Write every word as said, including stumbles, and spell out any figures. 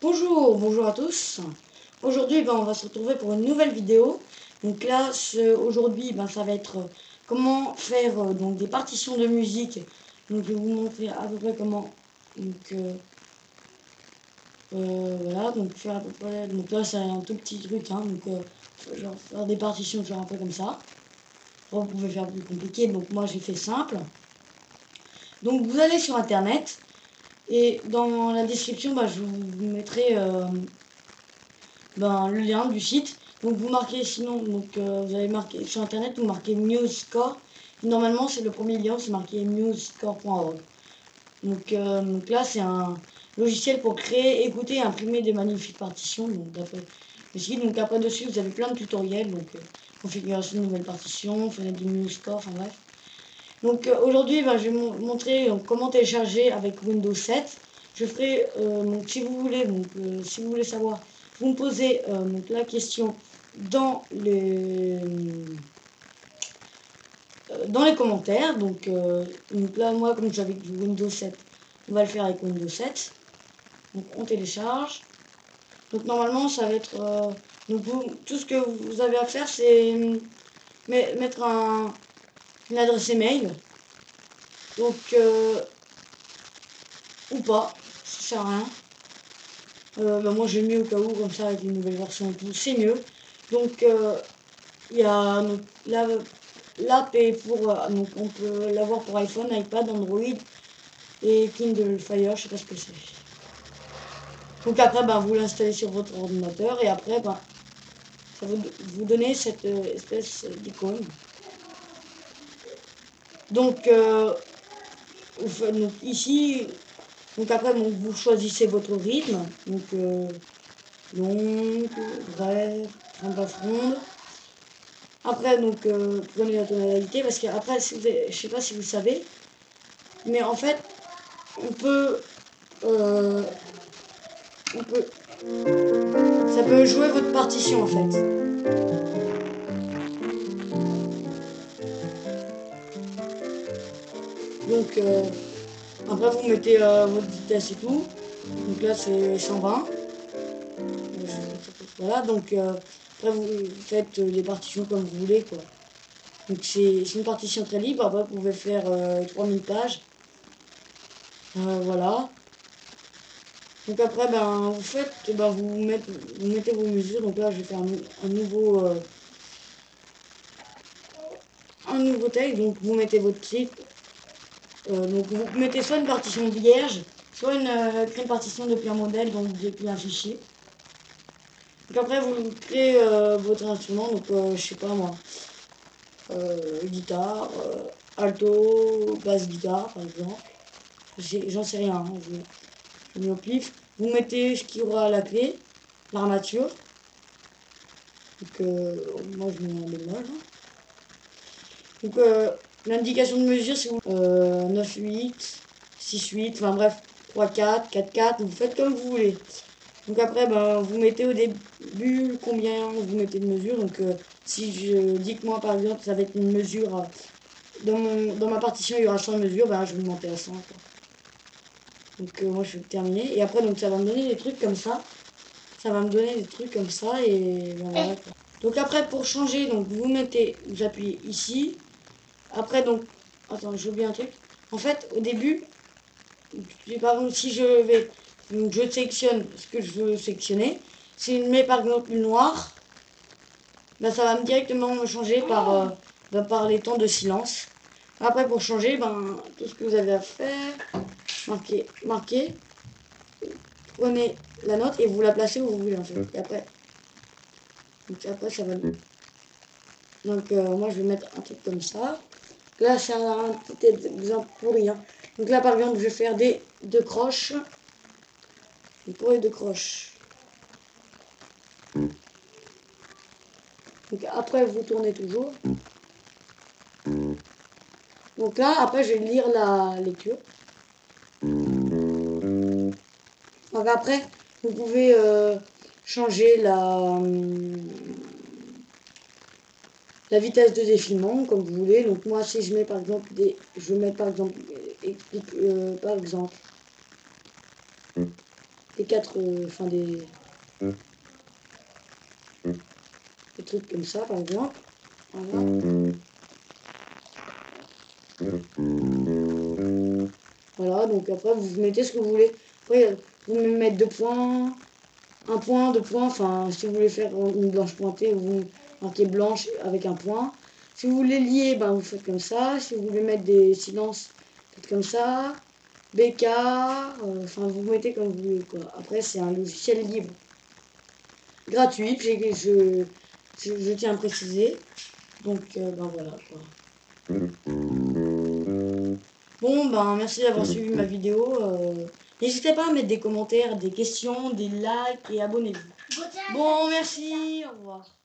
Bonjour, bonjour à tous. Aujourd'hui, ben, on va se retrouver pour une nouvelle vidéo. Donc là, aujourd'hui, ben, ça va être euh, comment faire euh, donc des partitions de musique. Donc je vais vous montrer à peu près comment. Donc euh, euh, voilà, donc faire à peu près. Donc là, c'est un tout petit truc, hein, donc euh, genre faire des partitions genre un peu comme ça. Bon, vous pouvez faire plus compliqué. Donc moi, j'ai fait simple. Donc vous allez sur internet et dans la description, ben, je vous mettrai euh, ben, le lien du site. Donc vous marquez sinon, donc euh, vous allez marquer sur internet, vous marquez MuseScore. Normalement c'est le premier lien, c'est marqué musescore point org. Donc, euh, donc là c'est un logiciel pour créer, écouter et imprimer des magnifiques partitions. Donc d'après le site, donc après dessus vous avez plein de tutoriels, donc euh, configuration de nouvelles partitions, fenêtre du MuseScore, enfin bref. Donc euh, aujourd'hui ben, je vais vous montrer donc, comment télécharger avec Windows sept. Je ferai, euh, donc si vous voulez, donc, euh, si vous voulez savoir, vous me posez euh, donc, la question dans les, euh, dans les commentaires. Donc, euh, donc là, moi, comme j'avais du Windows sept, on va le faire avec Windows sept. Donc on télécharge. Donc normalement, ça va être... Euh, donc vous, tout ce que vous avez à faire, c'est mettre un, une adresse email. Donc... Euh, ou pas, ça sert à rien. Euh, bah moi j'ai mis au cas où, comme ça avec une nouvelle version et tout, c'est mieux. Donc euh, il y a l'app est pour, euh, donc on peut l'avoir pour iPhone, iPad, Android et Kindle Fire, je sais pas ce que c'est. Donc après bah, vous l'installez sur votre ordinateur et après bah, ça va vous donner cette euh, espèce d'icône. Donc, euh, donc ici, donc après donc, vous choisissez votre rythme. Donc euh, longue, brève, enfin bref, ronde. Après, donc, euh, prenez la tonalité, parce qu'après, si vous avez, je sais pas si vous savez, mais en fait, on peut, euh, on peut, ça peut jouer votre partition, en fait. Donc, euh, après, vous mettez euh, votre vitesse et tout. Donc là, c'est cent vingt. Voilà, donc, euh, après, vous faites les partitions comme vous voulez, quoi. Donc, c'est une partition très libre. Après, vous pouvez faire euh, trois mille pages. Euh, voilà. Donc après, ben, vous faites, ben, vous, mettez, vous mettez vos mesures. Donc là, je vais faire un, un nouveau, euh, un nouveau texte. Donc vous mettez votre titre. Euh, donc vous mettez soit une partition vierge, soit une, euh, une partition depuis un modèle, donc depuis un fichier. Donc après, vous créez euh, votre instrument. Donc euh, je sais pas moi, euh, guitare, euh, alto, basse guitare par exemple. J'en sais rien. Hein, je, je mets au pif. Vous mettez ce qu'il y aura à la clé, l'armature. Donc, euh, moi je mets un bémol. Hein. Donc, euh, l'indication de mesure, c'est euh, neuf huit, six huit, enfin bref, trois quatre, quatre quatre, vous faites comme vous voulez. Donc, après, ben, vous mettez au début combien vous mettez de mesure. Donc, euh, si je dis que moi, par exemple, ça va être une mesure, euh, dans, mon, dans ma partition, il y aura cent mesures, ben, je vais monter à cent. Quoi. Donc, euh, moi, je vais terminer. Et après, donc, ça va me donner des trucs comme ça. Ça va me donner des trucs comme ça. Et ben, voilà. Quoi. Donc après, pour changer, donc vous mettez, vous appuyez ici. Après, donc, attends, j'ai oublié un truc. En fait, au début, par exemple, si je vais, donc je sélectionne ce que je veux sélectionner. Si je mets par exemple le noir, ben, ça va me directement me changer par, euh, ben, par les temps de silence. Après, pour changer, ben, tout ce que vous avez à faire, marquez, marquez, prenez la note et vous la placez où vous voulez en fait. Et après, donc après ça va. Donc euh, moi je vais mettre un truc comme ça. Là, c'est un petit exemple pourri. Hein. Donc là, par exemple, je vais faire des deux croches. Et pour les deux croches. Donc après, vous tournez toujours. Donc là, après, je vais lire la lecture. Donc après, vous pouvez euh, changer la, la vitesse de défilement, comme vous voulez. Donc moi, si je mets par exemple des... Je mets par exemple... Euh, par exemple... des quatre, euh, enfin des, des trucs comme ça par exemple. Voilà. Voilà, donc après vous mettez ce que vous voulez. Après vous pouvez mettre deux points, un point, deux points, enfin si vous voulez faire une blanche pointée, vous marquez blanche avec un point. Si vous voulez lier, ben vous faites comme ça. Si vous voulez mettre des silences, faites comme ça. B K, euh, enfin vous mettez comme vous voulez quoi. Après c'est un logiciel libre. Gratuit, je, je, je, je tiens à préciser. Donc euh, ben voilà quoi. Bon ben merci d'avoir suivi ma vidéo. Euh, N'hésitez pas à mettre des commentaires, des questions, des likes et abonnez-vous. Bon merci, au revoir.